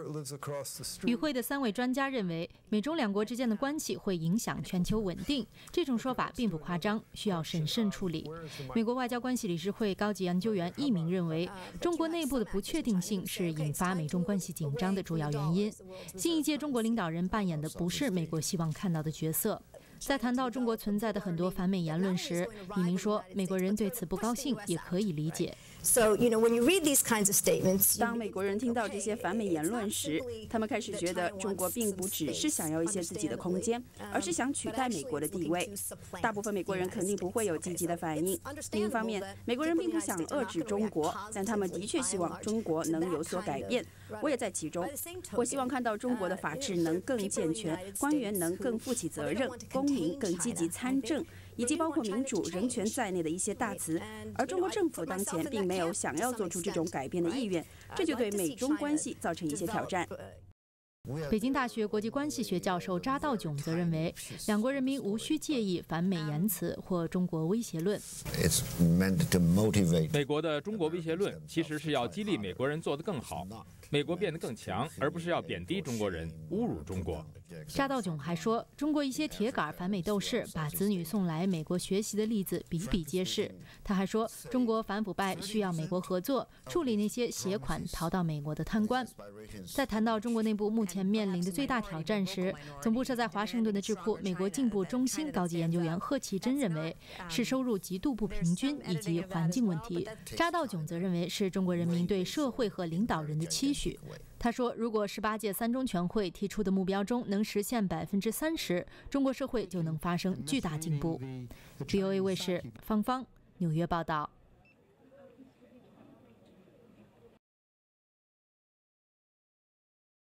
与会的3位专家认为，美中两国之间的关系会影响全球稳定，这种说法并不夸张，需要审慎处理。美国外交关系理事会高级研究员易明认为，中国内部的不确定性是引发美中关系紧张的主要原因。新一届中国领导人扮演的不是美国希望看到的角色。在谈到中国存在的很多反美言论时，易明说，美国人对此不高兴也可以理解。 当美国人听到这些反美言论时，他们开始觉得中国并不只是想要一些自己的空间，而是想取代美国的地位。大部分美国人肯定不会有积极的反应。另一方面，美国人并不想遏制中国，但他们的确希望中国能有所改变。我也在其中。我希望看到中国的法治能更健全，官员能更负起责任，公民更积极参政，以及包括民主、人权在内的一些大词。而中国政府当前并没有想要做出这种改变的意愿，这就对美中关系造成一些挑战。 北京大学国际关系学教授查道炯则认为，两国人民无需介意反美言辞或中国威胁论。 美国的中国威胁论其实是要激励美国人做得更好，美国变得更强，而不是要贬低中国人、侮辱中国。 查道炯还说，中国一些铁杆反美斗士把子女送来美国学习的例子比比皆是。他还说，中国反腐败需要美国合作，处理那些携款逃到美国的贪官。在谈到中国内部目前面临的最大挑战时，总部设在华盛顿的智库美国进步中心高级研究员贺其珍认为，是收入极度不平均以及环境问题。查道炯则认为是中国人民对社会和领导人的期许。他说，如果18届3中全会提出的目标中能实现30%，中国社会就能发生巨大进步。VOA 卫视方方纽约报道。